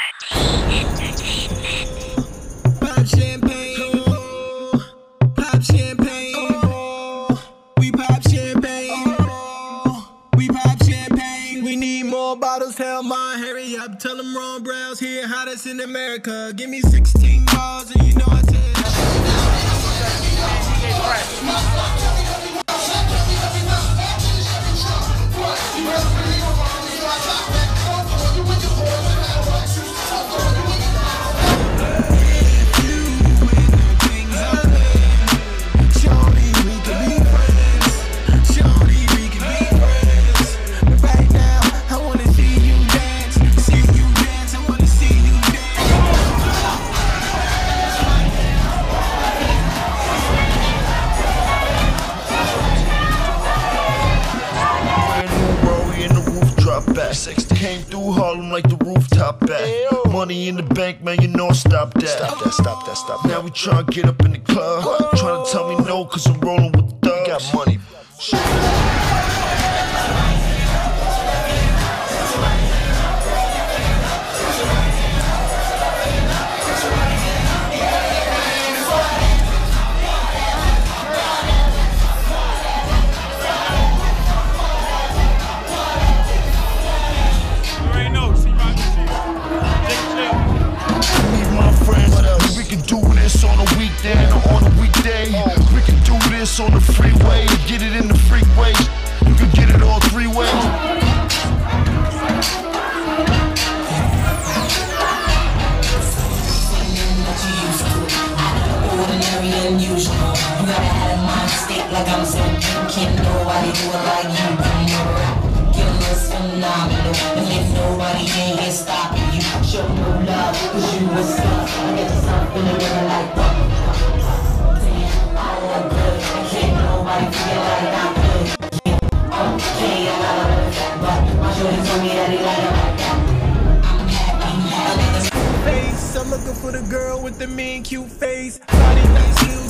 Pop champagne, pop champagne, we pop champagne, we pop champagne. We need more bottles, tell mine, hurry up. Tell them Ron Browns here, hottest in America. Give me 16 bars and you know I tell came through Harlem like the rooftop back. Money in the bank, man, you know I stop that. Stop that, stop that, stop that. Now we tryna get up in the club. Tryna tell me no, cause I'm rolling with thugs. Got money. On a weekday or on a weekday, we can do this on the freeway. Get it in the freeway. You can get it all three ways. Ordinary and unusual. You gotta have a mind state like I'm so deep. Can't nobody do it like you. Killer's phenomenal. And if nobody ain't here stopping you, show no love, cause you was stuck. I get something to live like that. Damn, I look good. And can't nobody feel like I'm good. Okay, I gotta look that, but my shorty told me that he like it like that. I'm happy, face. I'm looking for the girl with the mean cute face. Body nice, heels.